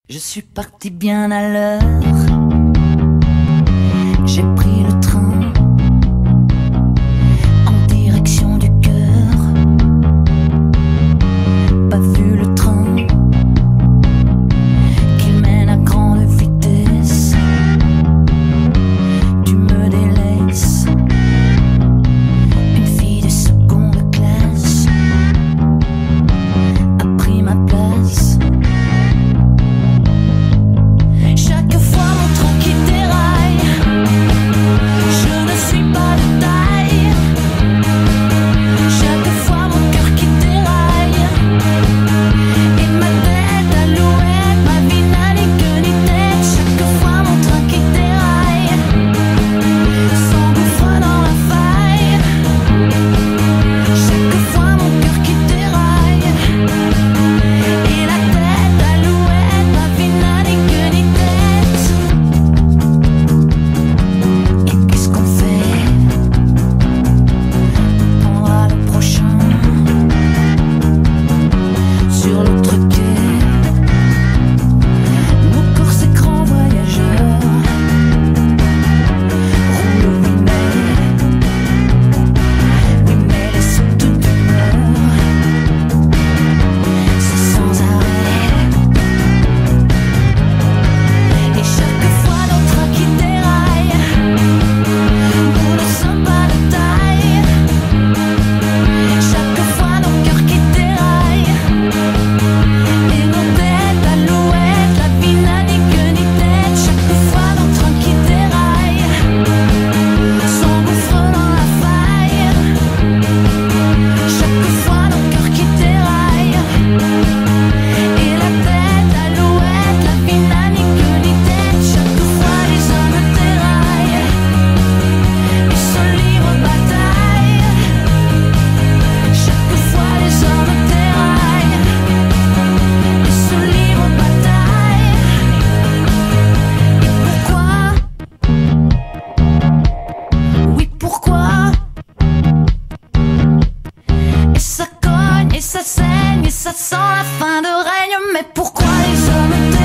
Je suis parti bien à l'heure. J'ai pris le train en direction du cœur. Pas vu le train qui mène à grande vitesse. Tu me délaisses, une fille de seconde classe a pris ma place. Chaque fois mon train qui déraille, je ne suis pas de taille. Chaque fois mon cœur qui déraille, et ma tête alouette, ma vie n'a ni queue ni tête. Chaque fois mon train qui déraille, s'engouffre dans la faille. Chaque fois mon cœur qui déraille, et la tête alouette, ma vie n'a ni queue ni tête. Et qu'est-ce qu'on fait? On prendra le prochain sur l'autre quai. Nos corps écrans voyageurs roulent, oui mais les sautes d'humeur, c'est sans arrêt. Et chaque fois nos trains qui déraillent, nous ne sommes pas de taille. Chaque fois nos cœurs qui déraillent, et nos têtes alouettes, la vie n'a ni queue ni tête. Chaque fois nos trains qui déraillent, s'engouffrent dans la faille. Chaque fois nos cœurs qui déraillent, et la tête alouette, la vie n'a ni queue ni tête. Chaque fois les hommes déraillent, ils se livrent bataille. Chaque fois les hommes déraillent, ils se livrent bataille. Et pourquoi? Oui, pourquoi? Et ça cogne, et ça saigne, et ça sent la fin de règne. Mais pourquoi les hommes